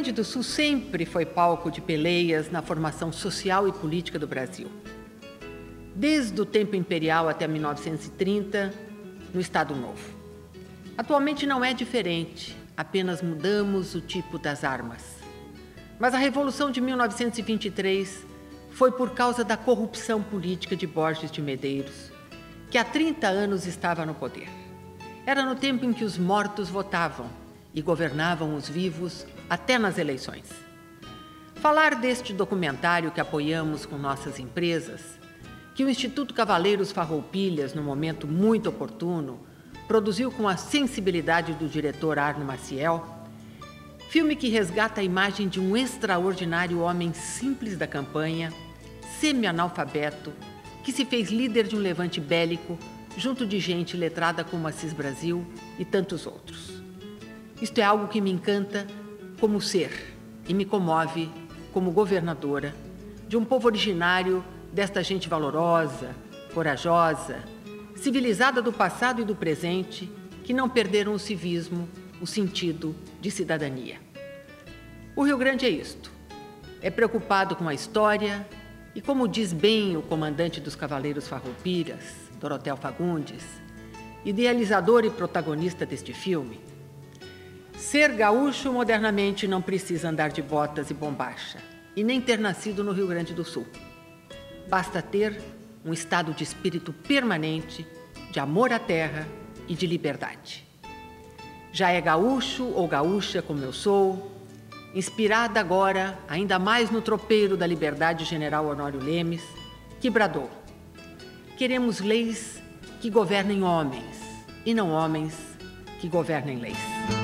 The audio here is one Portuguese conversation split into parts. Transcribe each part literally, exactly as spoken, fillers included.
Grande do Sul sempre foi palco de peleias na formação social e política do Brasil. Desde o tempo imperial até mil novecentos e trinta, no Estado Novo. Atualmente não é diferente, apenas mudamos o tipo das armas. Mas a Revolução de mil novecentos e vinte e três foi por causa da corrupção política de Borges de Medeiros, que há trinta anos estava no poder. Era no tempo em que os mortos votavam e governavam os vivos até nas eleições. Falar deste documentário que apoiamos com nossas empresas, que o Instituto Cavaleiros Farroupilhas, num momento muito oportuno, produziu com a sensibilidade do diretor Arno Maciel, filme que resgata a imagem de um extraordinário homem simples da campanha, semi-analfabeto, que se fez líder de um levante bélico junto de gente letrada como Assis Brasil e tantos outros. Isto é algo que me encanta como ser e me comove como governadora de um povo originário desta gente valorosa, corajosa, civilizada do passado e do presente, que não perderam o civismo, o sentido de cidadania. O Rio Grande é isto. É preocupado com a história e, como diz bem o comandante dos Cavaleiros Farroupilhas, Dorotel Fagundes, idealizador e protagonista deste filme, ser gaúcho modernamente não precisa andar de botas e bombacha e nem ter nascido no Rio Grande do Sul. Basta ter um estado de espírito permanente, de amor à terra e de liberdade. Já é gaúcho ou gaúcha como eu sou, inspirada agora ainda mais no tropeiro da liberdade general Honório Lemes, que bradou: queremos leis que governem homens e não homens que governem leis.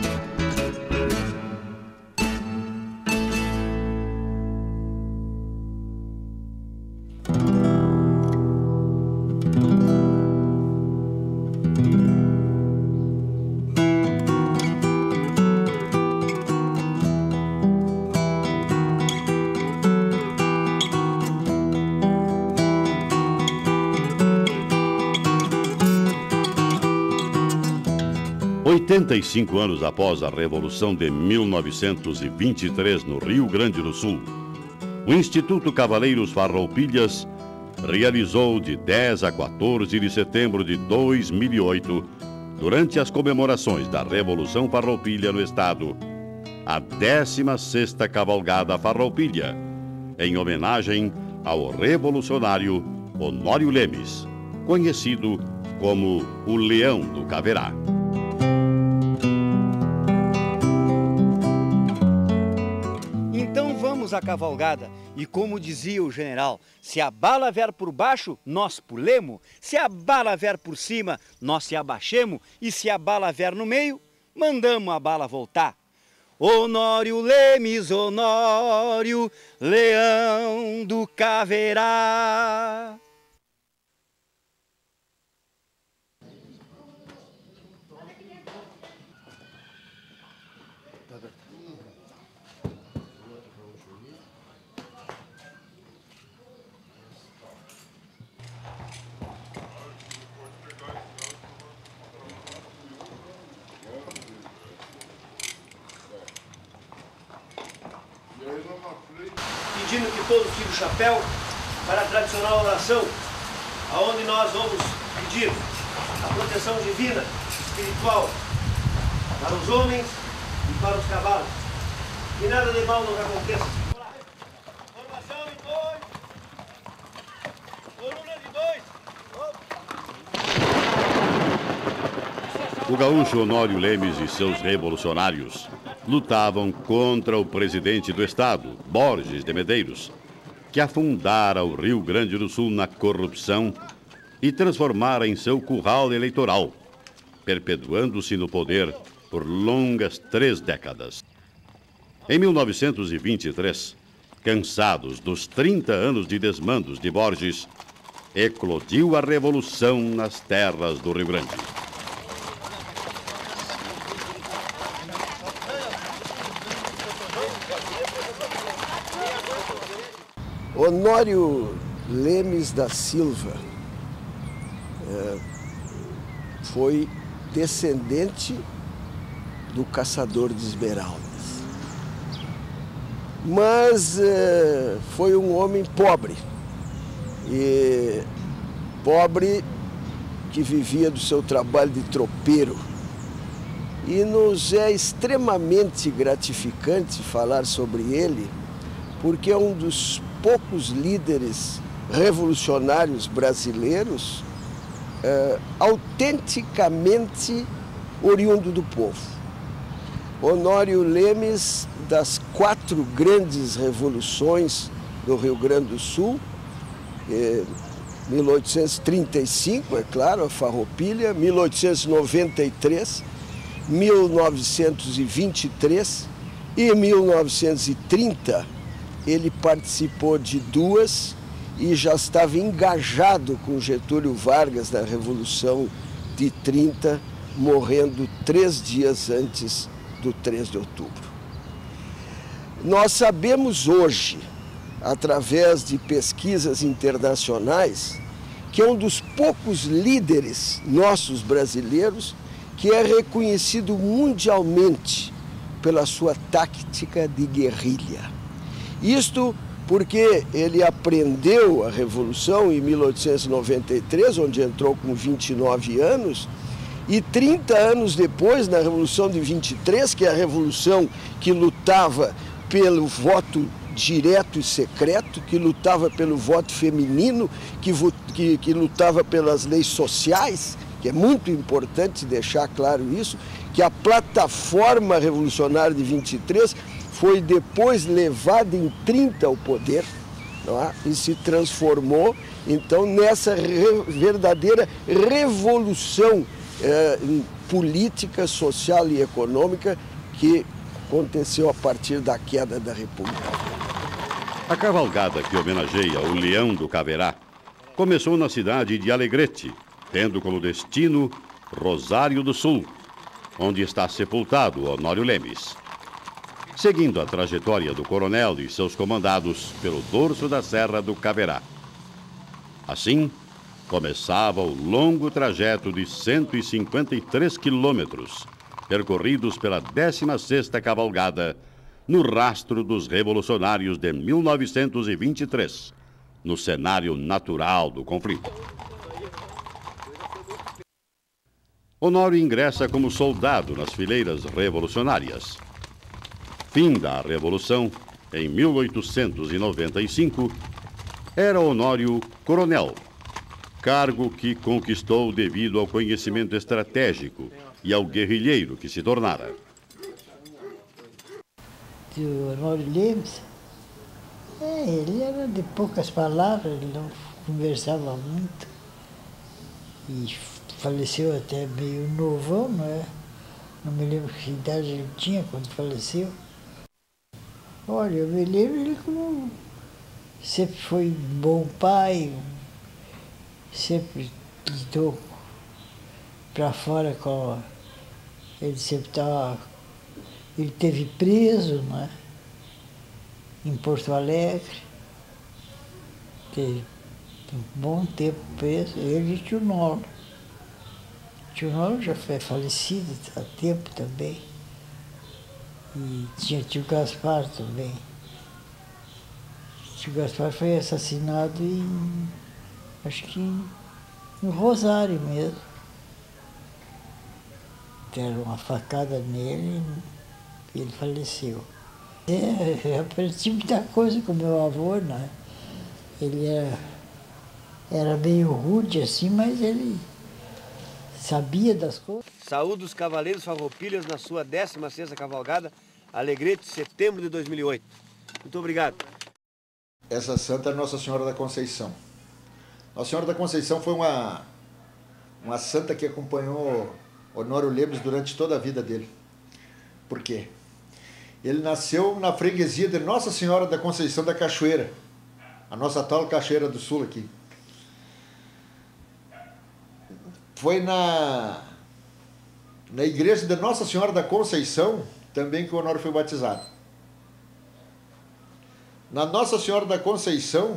oitenta e cinco anos após a Revolução de mil novecentos e vinte e três no Rio Grande do Sul, o Instituto Cavaleiros Farroupilhas realizou de dez a quatorze de setembro de dois mil e oito, durante as comemorações da Revolução Farroupilha no estado, a décima sexta Cavalgada Farroupilha, em homenagem ao revolucionário Honório Lemes, conhecido como o Leão do Caverá. Então vamos à cavalgada, e como dizia o general, se a bala vier por baixo, nós pulemos, se a bala vier por cima, nós se abaixemos, e se a bala vier no meio, mandamos a bala voltar. Honório Lemes, Honório, Leão do Caverá. Pedindo que todos tirem o chapéu para a tradicional oração, aonde nós vamos pedir a proteção divina, espiritual, para os homens e para os cavalos. Que nada de mal nos aconteça. Formação em dois. Coluna de dois. O gaúcho Honório Lemes e seus revolucionários lutavam contra o presidente do estado, Borges de Medeiros, que afundara o Rio Grande do Sul na corrupção e transformara em seu curral eleitoral, perpetuando-se no poder por longas três décadas. Em mil novecentos e vinte e três, cansados dos trinta anos de desmandos de Borges, eclodiu a revolução nas terras do Rio Grande. Honório Lemes da Silva é, foi descendente do caçador de esmeraldas. mas eh, foi um homem pobre. E pobre que vivia do seu trabalho de tropeiro. E nos é extremamente gratificante falar sobre ele, porque é um dos poucos líderes revolucionários brasileiros é, autenticamente oriundo do povo. Honório Lemes, das quatro grandes revoluções do Rio Grande do Sul, é, mil oitocentos e trinta e cinco, é claro, a Farroupilha, mil oitocentos e noventa e três, mil novecentos e vinte e três e mil novecentos e trinta, ele participou de duas e já estava engajado com Getúlio Vargas na Revolução de trinta, morrendo três dias antes do três de outubro. Nós sabemos hoje, através de pesquisas internacionais, que é um dos poucos líderes nossos brasileiros que é reconhecido mundialmente pela sua tática de guerrilha. Isto porque ele aprendeu a Revolução em mil oitocentos e noventa e três, onde entrou com vinte e nove anos, e trinta anos depois, na Revolução de vinte e três, que é a revolução que lutava pelo voto direto e secreto, que lutava pelo voto feminino, que, que, que lutava pelas leis sociais, que é muito importante deixar claro isso, que a plataforma revolucionária de vinte e três foi depois levada em trinta ao poder, não é? E se transformou, então, nessa re verdadeira revolução eh, política, social e econômica que aconteceu a partir da queda da República. A cavalgada que homenageia o Leão do Caverá começou na cidade de Alegrete, tendo como destino Rosário do Sul, onde está sepultado Honório Lemes. Seguindo a trajetória do coronel e seus comandados pelo dorso da Serra do Caverá. Assim, começava o longo trajeto de cento e cinquenta e três quilômetros, percorridos pela décima sexta Cavalgada, no rastro dos revolucionários de mil novecentos e vinte e três, no cenário natural do conflito. Honório ingressa como soldado nas fileiras revolucionárias. Fim da Revolução, em mil oitocentos e noventa e cinco, era Honório coronel, cargo que conquistou devido ao conhecimento estratégico e ao guerrilheiro que se tornara. O Honório Lemes, é, ele era de poucas palavras, ele não conversava muito. E faleceu até meio novão, não é? Não me lembro que idade ele tinha quando faleceu. Olha, eu me lembro ele como sempre foi um bom pai, sempre lidou para fora com... Ele sempre estava... Ele esteve preso, né? Em Porto Alegre. Teve um bom tempo preso, ele e tio Nolo. Tio Nolo já foi falecido há tempo também. E tinha tio Gaspar também. Tio Gaspar foi assassinado em, acho que em, em Rosário mesmo. Deram uma facada nele e ele faleceu. É, eu aprendi muita coisa com meu avô, né? Ele era, era meio rude assim, mas ele sabia das coisas. Saúde dos Cavaleiros Farroupilhas na sua décima sexta Cavalgada, Alegrete, setembro de dois mil e oito. Muito obrigado. Essa santa é Nossa Senhora da Conceição. Nossa Senhora da Conceição foi uma, uma santa que acompanhou Honório Lemes durante toda a vida dele. Por quê? Ele nasceu na freguesia de Nossa Senhora da Conceição da Cachoeira, a nossa tal Cachoeira do Sul aqui. Foi na, na igreja de Nossa Senhora da Conceição também que o Honório foi batizado. Na Nossa Senhora da Conceição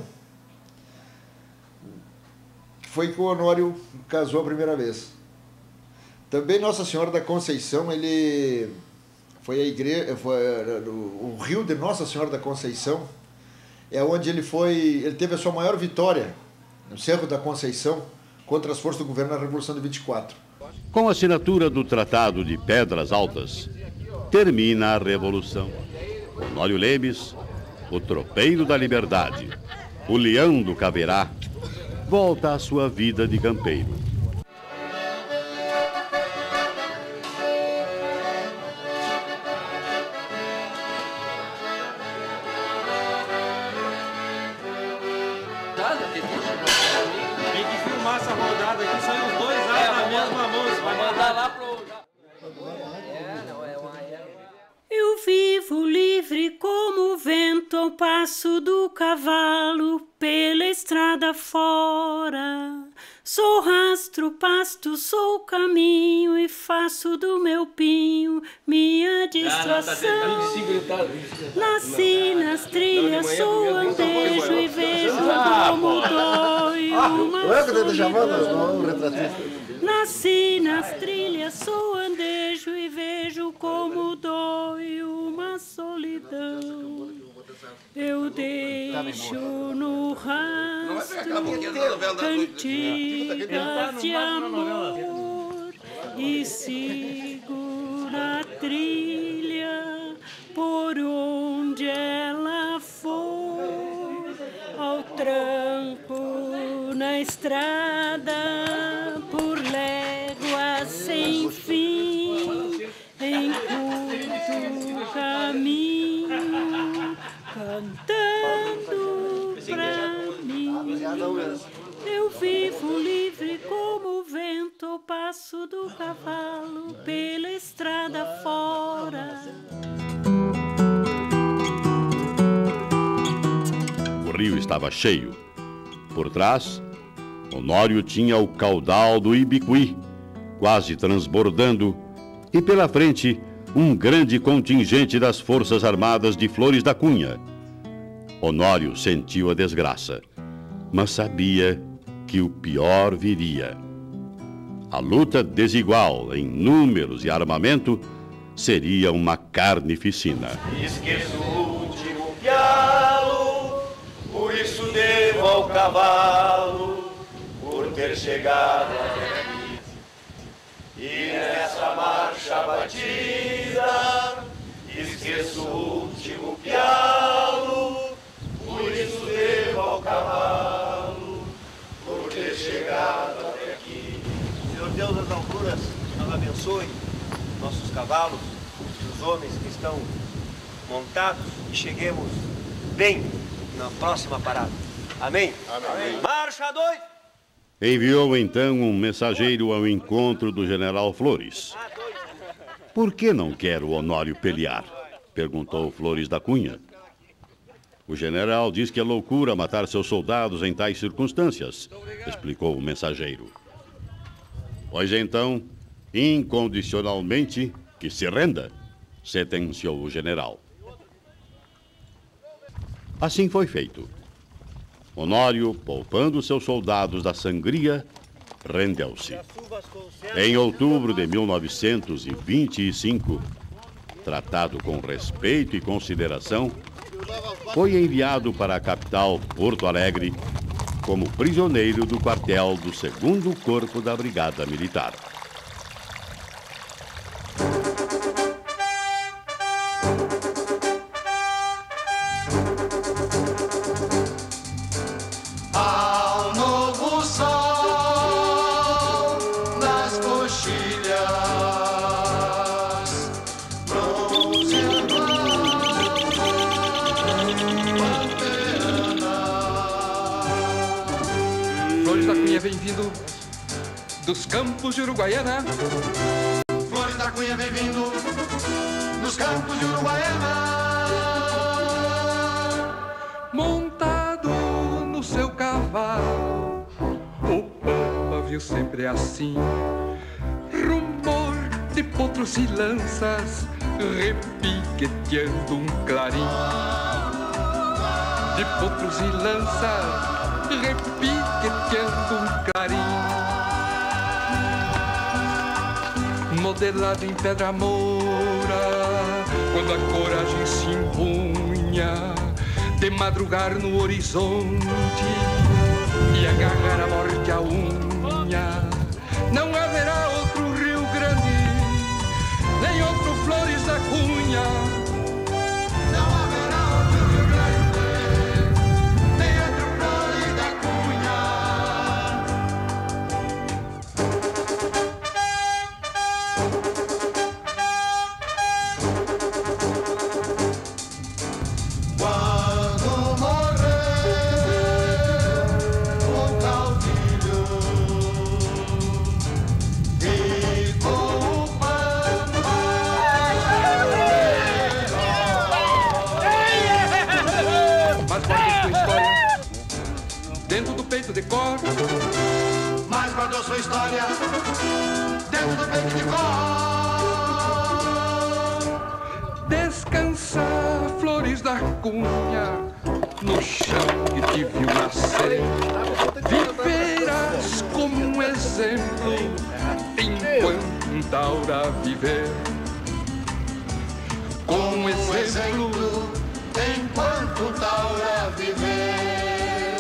foi que o Honório casou a primeira vez. Também Nossa Senhora da Conceição, ele Foi a igreja, foi o rio de Nossa Senhora da Conceição, é onde ele foi, ele teve a sua maior vitória, no Cerro da Conceição, contra as forças do governo na Revolução de vinte e quatro. Com a assinatura do Tratado de Pedras Altas, termina a Revolução. Honório Lemes, o tropeiro da liberdade, o leão do Caverá, volta à sua vida de campeiro. Tem que filmar essa rodada aqui, saem os dois lá na mesma música. Vai mandar lá pro... Eu vivo livre como o vento ao passo do cavalo pela estrada fora. Sou rastro, pasto, sou caminho e faço do meu pinho minha distração. Nasci nas trilhas, sou andejo e vejo como dói uma solidão. Nasci nas trilhas, sou andejo e vejo como dói uma solidão. Eu deixo no rastro cantigas de amor e sigo na trilha por onde ela for, ao tranco na estrada, por léguas sem fim, em curto caminho, cantando pra mim. Eu vivo livre como o vento ao passo do cavalo pela estrada fora. O rio estava cheio. Por trás, Honório tinha o caudal do Ibicuí, quase transbordando, e pela frente, um grande contingente das Forças Armadas de Flores da Cunha. Honório sentiu a desgraça, mas sabia que o pior viria. A luta desigual em números e armamento seria uma carnificina. Esqueço o último pialo, por isso devo ao cavalo, por ter chegado até aqui. E nessa marcha batida, esqueço o último pialo, por isso devo ao cavalo, por ter chegado até aqui. Senhor Deus das alturas, nos abençoe nossos cavalos, os homens que estão montados, e cheguemos bem na próxima parada. Amém? Amém. Marcha dois! Enviou então um mensageiro ao encontro do general Flores. Por que não quer o Honório pelear? Perguntou Flores da Cunha. O general diz que é loucura matar seus soldados em tais circunstâncias, explicou o mensageiro. Pois então, incondicionalmente, que se renda, sentenciou o general. Assim foi feito. Honório, poupando seus soldados da sangria, rendeu-se. Em outubro de mil novecentos e vinte e cinco, tratado com respeito e consideração, foi enviado para a capital, Porto Alegre, como prisioneiro do quartel do segundo Corpo da Brigada Militar. Vem vindo dos campos de Uruguaiana. Flores da Cunha vem vindo dos campos de Uruguaiana. Montado no seu cavalo, o Pampa viu sempre assim. Rumor de potros e lanças, repiqueteando um clarim. De potros e lanças, repiqueteando um clarim, modelado em pedra moura, quando a coragem se impunha de madrugar no horizonte e agarrar a morte à unha. Não haverá outro Rio Grande, nem outro Flores da Cunha. Não haverá outro Rio Grande, nem outro Flores da Cunha. Quando morrer o caudilho e com o pampa, Mas guardou sua história dentro do peito de cor. mas guardou sua história dentro do peito de cor. Descansar, Flores da Cunha, no chão que te viu nascer. Viverás como um exemplo enquanto aura viver. Como um Um exemplo exemplo enquanto Taura viver.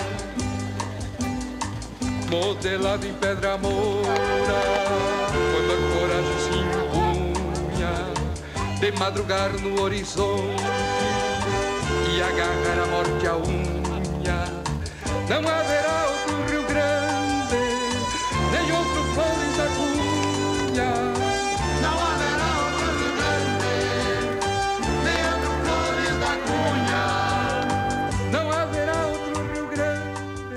modelado em pedra moura, quando a coragem se impunha de madrugar no horizonte e agarrar a morte à unha. Não haverá outro Rio Grande, nem outro Flores da Cunha. Não haverá outro Rio Grande, nem outro Flores da Cunha. Não haverá outro Rio Grande.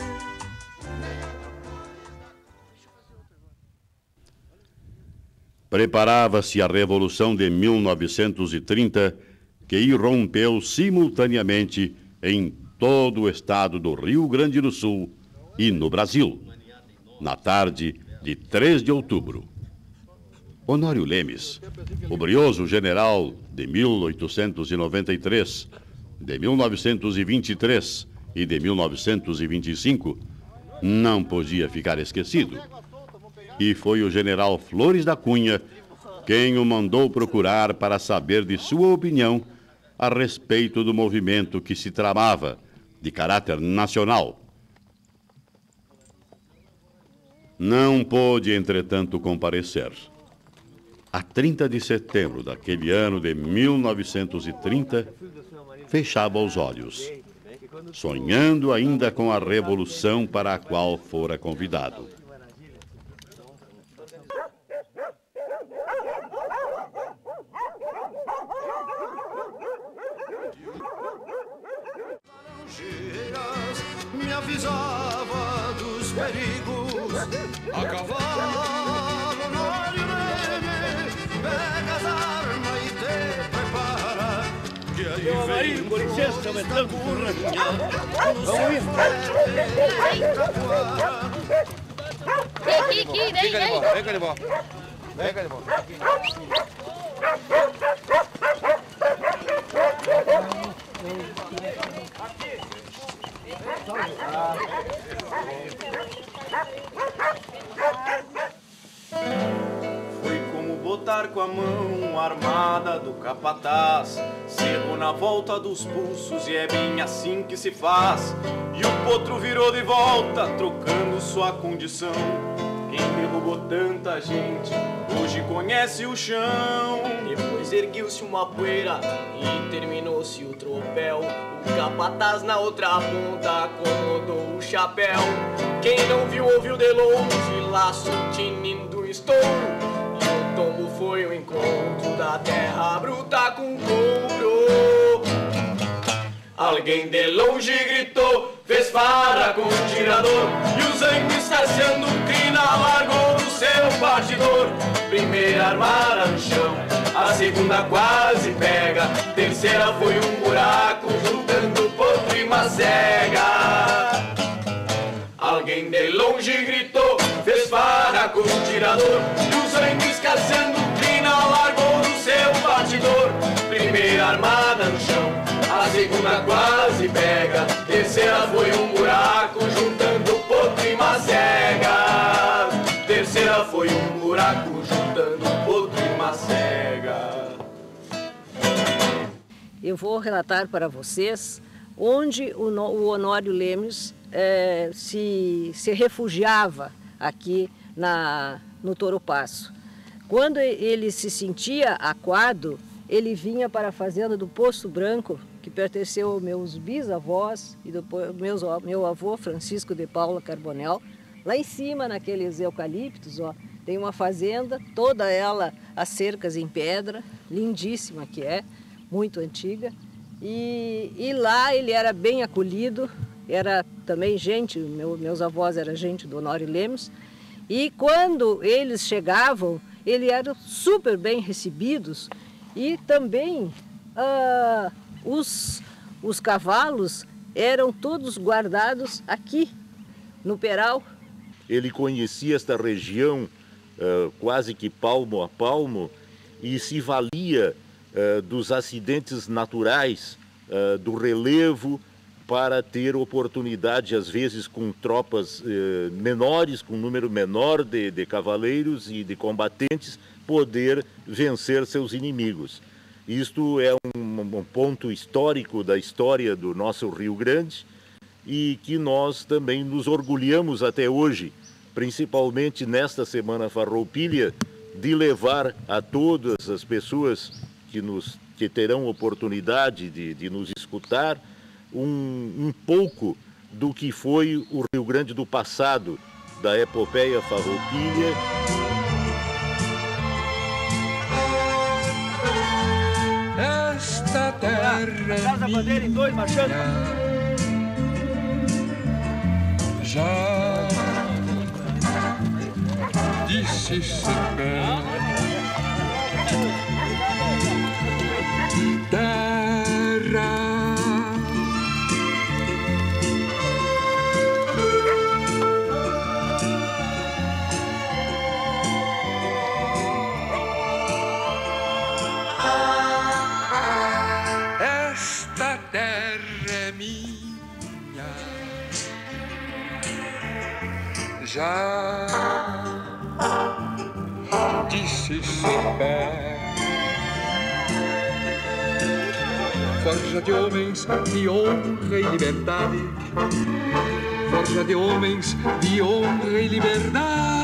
Preparava-se a Revolução de mil novecentos e trinta, que irrompeu simultaneamente em todo o estado do Rio Grande do Sul e no Brasil, na tarde de três de outubro. Honório Lemes, o brioso general de mil oitocentos e noventa e três, de mil novecentos e vinte e três e de mil novecentos e vinte e cinco, não podia ficar esquecido. E foi o general Flores da Cunha quem o mandou procurar para saber de sua opinião a respeito do movimento que se tramava, de caráter nacional. Não pôde, entretanto, comparecer. A trinta de setembro daquele ano de mil novecentos e trinta, fechava os olhos, sonhando ainda com a revolução para a qual fora convidado. Me avisava dos perigos. A cavalo, Honório Lemes, pega as armas e te prepara. Que aí Meu vem marido, com licença, me tanto Vamos ir. Aqui, aqui, daí, daí. Vem cá, Libó. Vem cá, Libó. Foi como botar com a mão a armada do capataz, cerro na volta dos pulsos e é bem assim que se faz. E o potro virou de volta, trocando sua condição. Quem derrubou tanta gente, hoje conhece o chão. Depois erguiu-se uma poeira e terminou-se o tropel. O capataz na outra ponta acomodou o chapéu. Quem não viu, ouviu de longe, laço tinindo estouro. E o tombo foi o encontro da terra bruta com couro. Alguém de longe gritou, fez farra com o tirador. E o sangue escarceando crina largou do seu partidor. Primeira armada no chão, a segunda quase pega. Terceira foi um buraco juntando potro e macega. Alguém de longe gritou, fez farra com o tirador. E o sangue escarceando crina largou do seu partidor. Primeira armada no chão, a segunda quase pega. Terceira foi um buraco juntando potro e macega. Terceira foi um buraco juntando potro e macega. eu vou relatar para vocês onde o, o Honório Lemes é, se, se refugiava aqui na, no Toropaço. Quando ele se sentia aquado, ele vinha para a fazenda do Poço Branco, que pertenceu aos meus bisavós e do meus, meu avô Francisco de Paula Carbonel. Lá em cima, naqueles eucaliptos, ó, tem uma fazenda, toda ela as cercas em pedra, lindíssima que é, muito antiga. E, e lá ele era bem acolhido, era também gente, meu, meus avós eram gente do Honório Lemes. E quando eles chegavam, eles eram super bem recebidos e também ah, os, os cavalos eram todos guardados aqui, no Peral. Ele conhecia esta região uh, quase que palmo a palmo e se valia uh, dos acidentes naturais, uh, do relevo, para ter oportunidade, às vezes com tropas uh, menores, com um número menor de, de cavaleiros e de combatentes, poder vencer seus inimigos. Isto é um, um ponto histórico da história do nosso Rio Grande, e que nós também nos orgulhamos até hoje, principalmente nesta Semana Farroupilha, de levar a todas as pessoas que, nos, que terão oportunidade de, de nos escutar um, um pouco do que foi o Rio Grande do passado, da epopeia Farroupilha. Esta terra Atrás da bandeira em dois, marchando. Já disse sempre terra esta terra é minha. Já disse sempre forja de homens de honra e liberdade, forja de homens de honra e liberdade.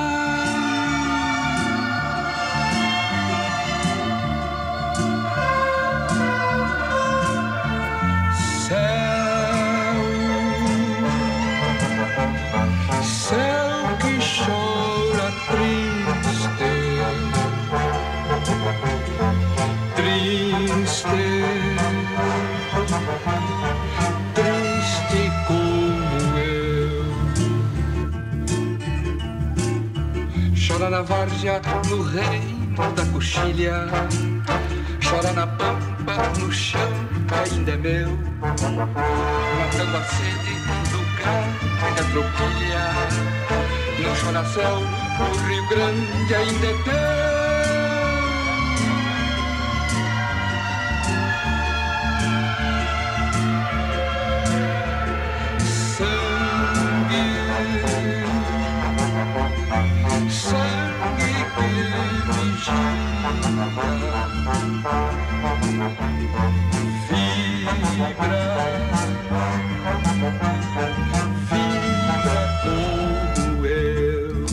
Céu, céu que chora triste, triste, triste como eu. Chora na várzea, no reino da coxilha, chora na pampa, no chão que ainda é meu, matando a sede do gado e da tropilha. Não chora céu, o Rio Grande ainda é teu. Sangue que vigia, vibra, vibra como eu.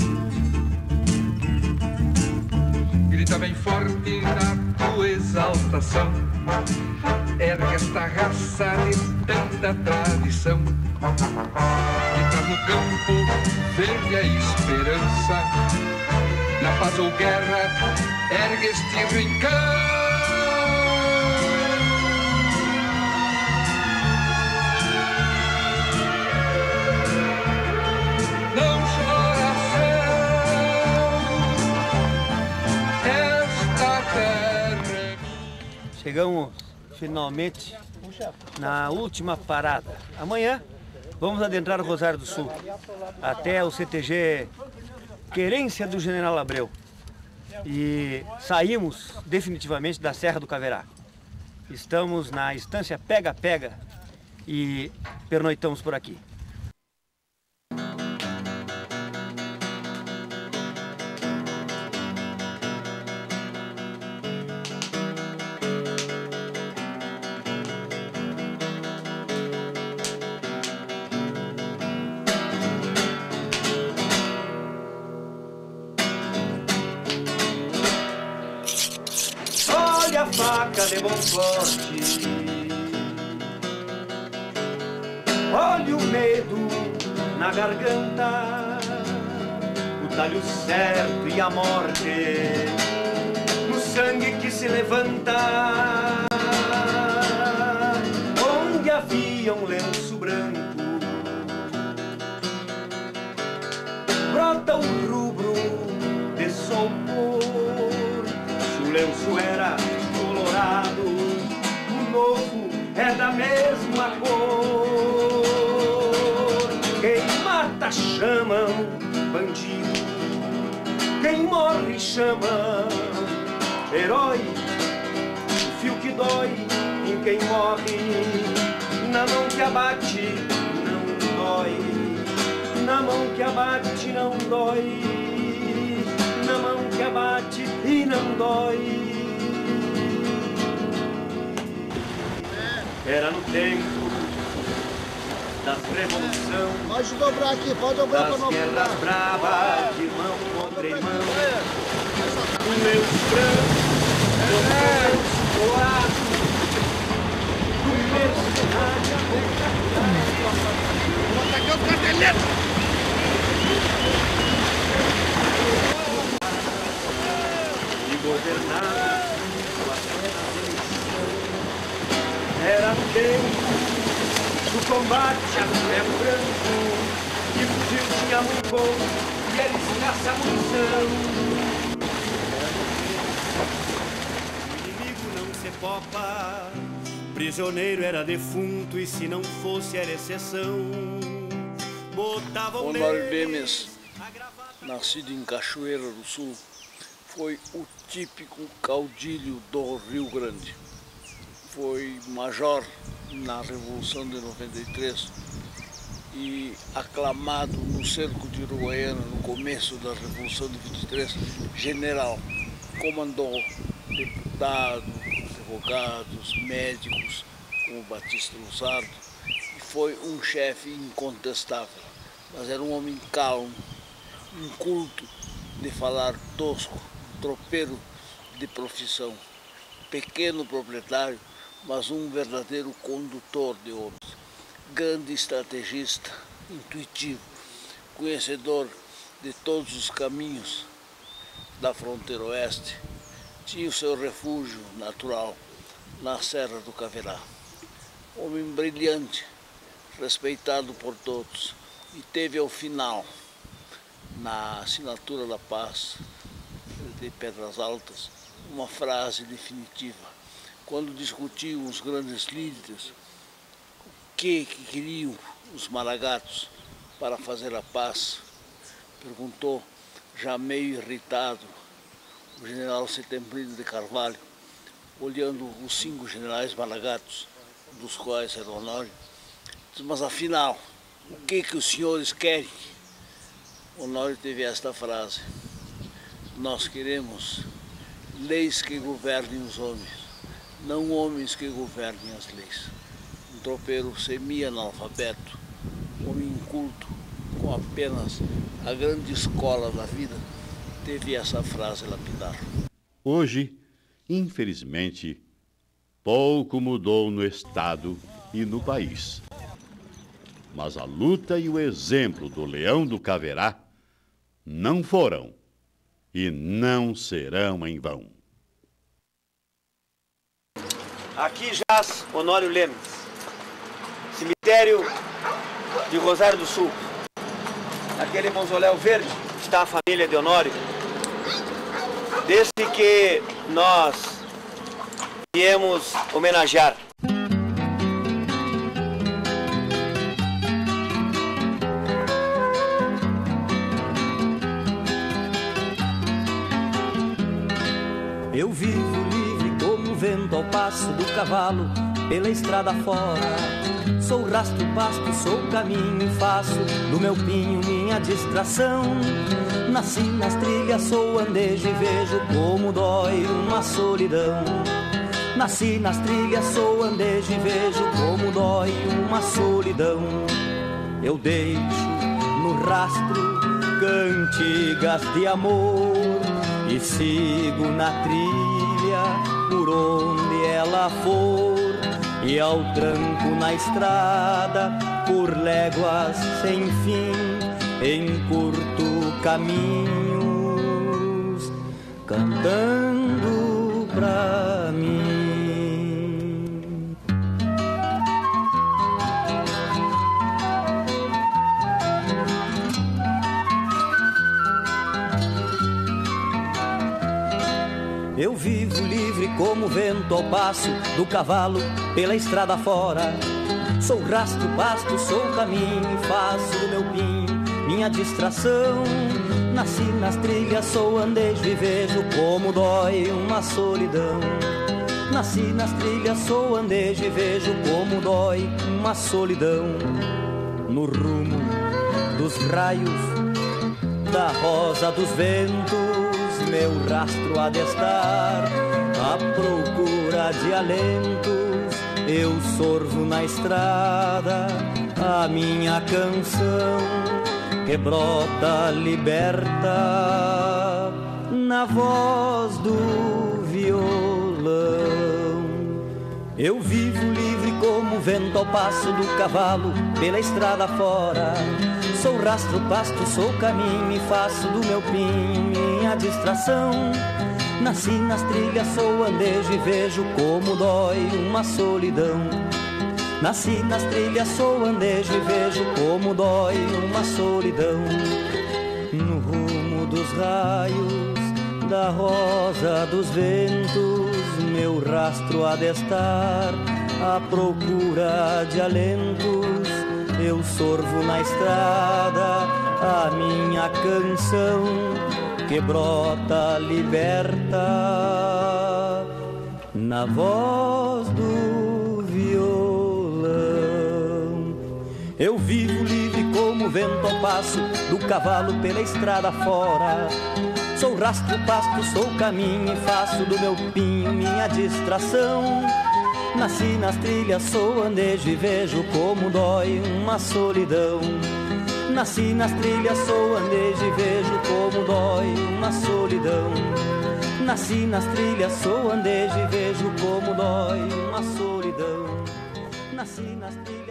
Grita bem forte na tua exaltação, ergue esta raça de tanta tradição, que traz no campo verde a esperança, na paz ou guerra, ergue este rincão. Não chora céu, esta terra é minha. Chegamos finalmente na última parada. Amanhã vamos adentrar o Rosário do Sul, até o C T G Querência do General Abreu. E saímos definitivamente da Serra do Caverá. Estamos na estância Pega Pega e pernoitamos por aqui. faca de bom corte. Olha o medo na garganta, o talho certo e a morte no sangue que se levanta. Onde havia um lenço branco, brota o rubro de sopor. Se o lenço era colorado, o novo é da mesma cor. Quem mata chamam bandido, quem morre chama herói. O fio que dói em quem morre, na mão que abate não dói. Na mão que abate não dói, na mão que abate e não dói. Era no tempo das revolução, pode dobrar aqui, pode dobrar das para não guerras bravas, de irmão contra irmão. O meu branco, o meu dourado, do mercenário. Vou atacar o carteleiro. E governar com as terras de eleição. Era no tempo do combate a ferro branco, que o fuzil tinha muito bom e era escassa munição. O inimigo não se popa, prisioneiro era defunto e se não fosse era exceção. Botavam Honório Lemes, nascido em Cachoeira do Sul, foi o típico caudilho do Rio Grande. Foi major na Revolução de noventa e três e aclamado no cerco de Uruguaiana no começo da Revolução de vinte e três, general. Comandou deputados, advogados, médicos, como Batista Luzardo, e foi um chefe incontestável, mas era um homem calmo, inculto, de falar tosco, tropeiro de profissão, pequeno proprietário, mas um verdadeiro condutor de homens, grande estrategista, intuitivo, conhecedor de todos os caminhos da fronteira oeste. Tinha o seu refúgio natural na Serra do Caverá. Homem brilhante, respeitado por todos, e teve ao final, na assinatura da paz de Pedras Altas, uma frase definitiva. Quando discutiam os grandes líderes o que, que queriam os maragatos para fazer a paz, perguntou, já meio irritado, o general Setembrino de Carvalho, olhando os cinco generais maragatos, dos quais era Honório, disse, mas afinal, o que, que os senhores querem? Honório teve esta frase, nós queremos leis que governem os homens, não homens que governem as leis. Um tropeiro semi-analfabeto, homem inculto, com apenas a grande escola da vida, teve essa frase lapidar. Hoje, infelizmente, pouco mudou no Estado e no país. Mas a luta e o exemplo do Leão do Caverá não foram e não serão em vão. Aqui jaz Honório Lemes, cemitério de Rosário do Sul. Naquele mausoléu verde está a família de Honório. Desde que nós viemos homenagear. Eu vivo livre como o vento ao passo do cavalo pela estrada fora. Sou rastro, pasto, sou caminho e faço do meu pinho minha distração. Nasci nas trilhas, sou andejo e vejo como dói uma solidão. Nasci nas trilhas, sou andejo e vejo como dói uma solidão. Eu deixo no rastro cantigas de amor e sigo na trilha trilha por onde ela for, e ao tranco na estrada, por léguas sem fim, em curto caminhos, cantando pra mim. Eu vivo livre como o vento ao passo do cavalo pela estrada fora. Sou rastro, pasto, sou caminho e faço do meu pinho minha distração. Nasci nas trilhas, sou andejo e vejo como dói uma solidão. Nasci nas trilhas, sou andejo e vejo como dói uma solidão. No rumo dos raios, da rosa dos ventos, meu rastro há de estar à procura de alentos. Eu sorvo na estrada a minha canção, que brota liberta na voz do violão. Eu vivo livre como o vento ao passo do cavalo pela estrada fora. Sou rastro, pasto, sou caminho e faço do meu pinho minha distração. Nasci nas trilhas, sou andejo e vejo como dói uma solidão. Nasci nas trilhas, sou andejo e vejo como dói uma solidão. No rumo dos raios, da rosa dos ventos, meu rastro há de estar à procura de alentos. Eu sorvo na estrada a minha canção, que brota liberta na voz do violão. Eu vivo livre como o vento ao passo do cavalo pela estrada fora. Sou rastro, pasto, sou caminho e faço do meu pinho minha distração. Nasci nas trilhas, sou andejo e vejo como dói uma solidão. Nasci nas trilhas, sou andejo e vejo como dói uma solidão. Nasci nas trilhas, sou andejo e vejo como dói uma solidão. Nasci nas trilhas.